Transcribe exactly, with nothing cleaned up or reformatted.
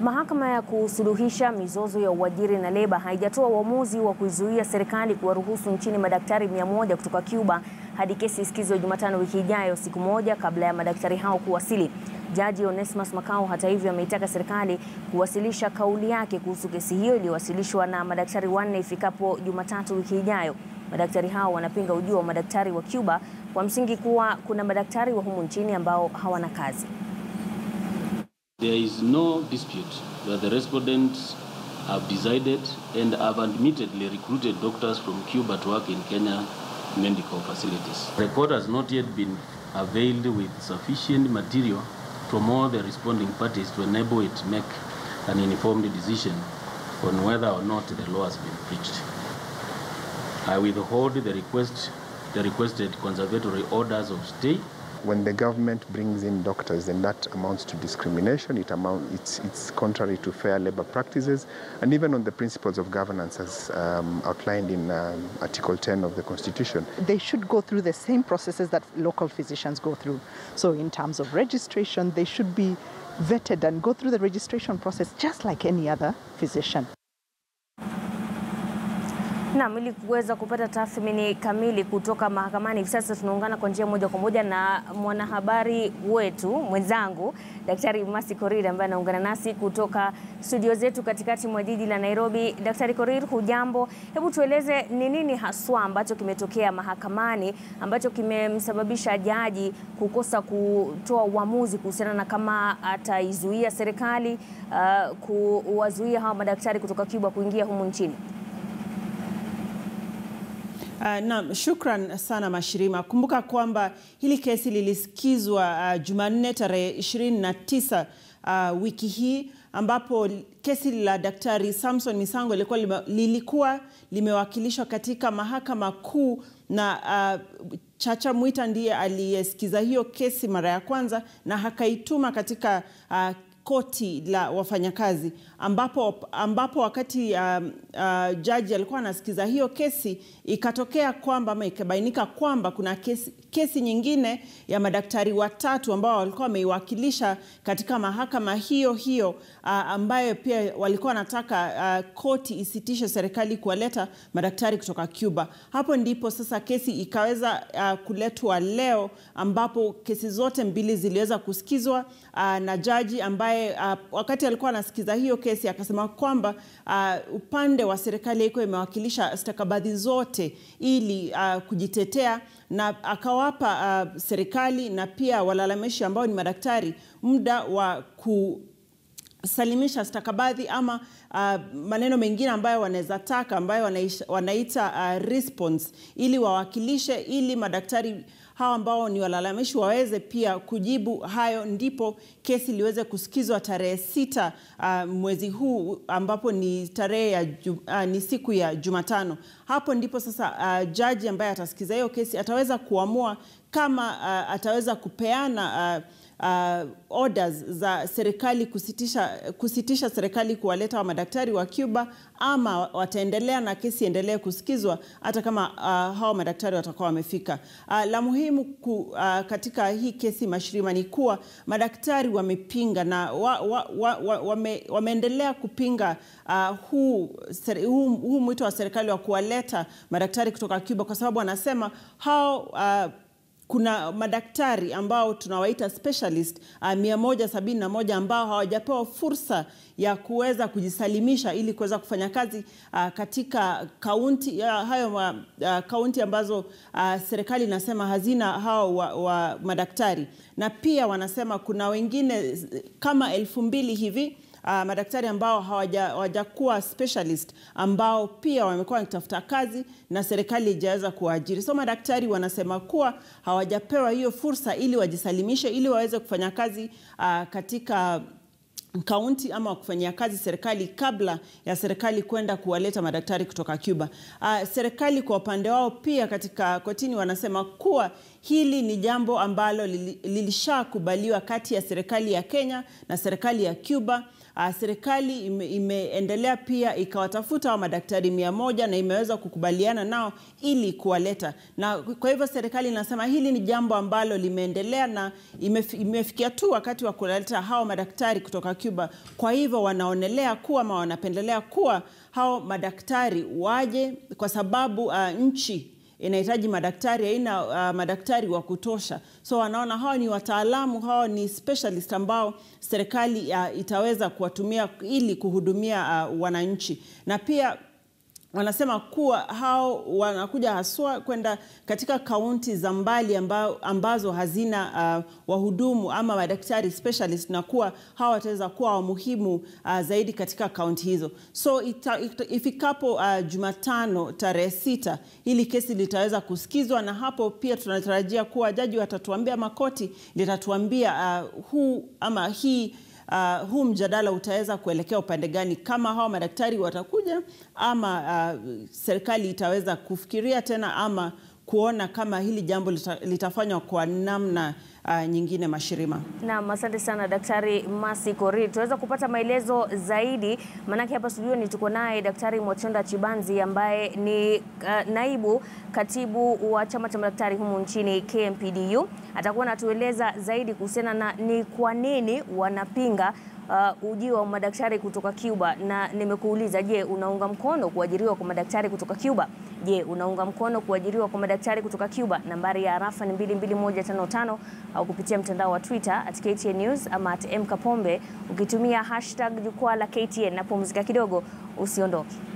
Mahakama ya kusuluhisha mizozo ya uajiri na leba haijatoa uamuzi wa kuizuia serikali kuwaruhusu nchini madaktari mia moja kutoka Cuba hadi kesi isikizwe Jumatano wiki ijayo, siku moja kabla ya madaktari hao kuwasili. Jaji Onesmus Makau hata hivyo ameitaka serikali kuwasilisha kauli yake kuhusu kesi hiyo iliyowasilishwa na madaktari wanne ifikapo Jumatatu wiki ijayo. Madaktari hao wanapinga ujio wa madaktari wa Cuba kwa msingi kuwa kuna madaktari wa humu nchini ambao hawana kazi. There is no dispute that the respondents have decided and have admittedly recruited doctors from Cuba to work in Kenya medical facilities. The court has not yet been availed with sufficient material from all the responding parties to enable it to make an informed decision on whether or not the law has been breached. I withhold the request, the requested conservatory orders of stay. When the government brings in doctors, then that amounts to discrimination. It amount, it's, it's contrary to fair labor practices and even on the principles of governance as um, outlined in um, Article ten of the Constitution. They should go through the same processes that local physicians go through. So in terms of registration, they should be vetted and go through the registration process just like any other physician. Na ili kuweza kupata tathmini kamili kutoka mahakamani, hivi sasa tunaungana kwa njia moja kwa moja na mwanahabari wetu mwenzangu Daktari Mercy Korir ambaye anaungana nasi kutoka studio zetu katikati mwa jiji la Nairobi. Daktari Korir, hujambo? Hebu tueleze ni nini haswa ambacho kimetokea mahakamani ambacho kimemsababisha jaji kukosa kutoa uamuzi kuhusiana na kama ataizuia serikali uh, kuwazuia hawa madaktari kutoka Cuba kuingia humu nchini? Uh, naam, shukran sana Mashirima. Kumbuka kwamba hili kesi lilisikizwa uh, Jumanne tarehe ishirini na tisa uh, wiki hii, ambapo kesi la Daktari Samson Misango lilikuwa, lime, lilikuwa limewakilishwa katika mahakama kuu na uh, Chacha Mwita ndiye aliyesikiza hiyo kesi mara ya kwanza na hakaituma katika uh, koti la wafanyakazi, ambapo ambapo wakati uh, uh, jaji alikuwa anasikiza hiyo kesi, ikatokea kwamba ama ikabainika kwamba kuna kesi, kesi nyingine ya madaktari watatu ambao walikuwa wameiwakilisha katika mahakama hiyo hiyo uh, ambayo pia walikuwa wanataka uh, koti isitishe serikali kuwaleta madaktari kutoka Cuba. Hapo ndipo sasa kesi ikaweza uh, kuletwa leo, ambapo kesi zote mbili ziliweza kusikizwa uh, na jaji ambaye Uh, wakati alikuwa anasikiza hiyo kesi akasema kwamba uh, upande wa serikali iko imewakilisha stakabadhi zote ili uh, kujitetea, na akawapa uh, serikali na pia walalamishi ambao ni madaktari muda wa ku salimisha stakabadhi ama uh, maneno mengine ambayo wanaweza taka ambayo wanaisha, wanaita uh, response ili wawakilishe, ili madaktari hawa ambao ni walalamishi waweze pia kujibu hayo. Ndipo kesi liweze kusikizwa tarehe sita uh, mwezi huu, ambapo ni tarehe ya uh, ni siku ya Jumatano. Hapo ndipo sasa uh, jaji ambaye atasikiza hiyo kesi ataweza kuamua kama uh, ataweza kupeana uh, Uh, orders za serikali kusitisha, kusitisha serikali kuwaleta wa madaktari wa Cuba, ama wataendelea na kesi endelee kusikizwa hata kama uh, hao madaktari watakuwa wamefika. Uh, la muhimu ku, uh, katika hii kesi Mashirima ni kuwa madaktari wamepinga na wa, wa, wa, wa, wame, wameendelea kupinga uh, huu, huu, huu mwito wa serikali wa kuwaleta madaktari kutoka Cuba, kwa sababu wanasema hao uh, kuna madaktari ambao tunawaita specialist uh, mia moja sabini na moja ambao hawajapewa fursa ya kuweza kujisalimisha ili kuweza kufanya kazi uh, katika kaunti uh, hayo uh, kaunti ambazo uh, serikali inasema hazina hao wa, wa madaktari. Na pia wanasema kuna wengine kama elfu mbili hivi Uh, madaktari ambao hawajakuwa specialist ambao pia wamekuwa wakitafuta kazi na serikali haijaweza kuajiri. So madaktari wanasema kuwa hawajapewa hiyo fursa ili wajisalimishe, ili waweze kufanya kazi uh, katika kaunti ama kufanyia kazi serikali kabla ya serikali kwenda kuwaleta madaktari kutoka Cuba. Uh, serikali kwa upande wao pia katika kotini wanasema kuwa hili ni jambo ambalo lilishakubaliwa kati ya serikali ya Kenya na serikali ya Cuba. uh, serikali ime, imeendelea pia ikawatafuta wa madaktari mia moja na imeweza kukubaliana nao ili kuwaleta. Na kwa hivyo serikali inasema hili ni jambo ambalo limeendelea na imef, imefikia tu wakati wa kuleta hao madaktari kutoka Cuba. Kwa hivyo wanaonelea kuwa ama wanapendelea kuwa hao madaktari waje kwa sababu uh, nchi inahitaji madaktari, haina uh, madaktari wa kutosha. So wanaona hao ni wataalamu, hao ni specialist ambao serikali uh, itaweza kuwatumia ili kuhudumia uh, wananchi. Na pia wanasema kuwa hao wanakuja haswa kwenda katika kaunti za mbali amba, ambazo hazina uh, wahudumu ama madaktari specialist, na kuwa hao wataweza kuwa wa muhimu uh, zaidi katika kaunti hizo. So ita, ita, ifikapo uh, Jumatano tarehe sita ili kesi litaweza kusikizwa, na hapo pia tunatarajia kuwa jaji watatuambia, makoti litatuambia uh, huu ama hii Uh, huu mjadala utaweza kuelekea upande gani, kama hao madaktari watakuja ama uh, serikali itaweza kufikiria tena ama kuona kama hili jambo lita, litafanywa kwa namna uh, nyingine. Mashirima. Naam, asante sana Daktari Mercy Korir. Tuweza kupata maelezo zaidi, manake hapa studio ni tuko naye Daktari Mwachonda Chibanzi ambaye ni uh, naibu katibu wa chama cha madaktari humu nchini K M P D U. Atakuwa anatueleza zaidi kuhusiana na ni kwa nini wanapinga Uh, ujio wa madaktari kutoka Cuba. Na nimekuuliza, je, unaunga mkono kuajiriwa kwa madaktari kutoka Cuba? Je, unaunga mkono kuajiriwa kwa madaktari kutoka Cuba? Nambari ya arafa ni mbili mbili moja tano tano, au kupitia mtandao wa Twitter at K T N News ama at M Kapombe ukitumia hashtag jukwaa la K T N. Napumzika kidogo, usiondoke.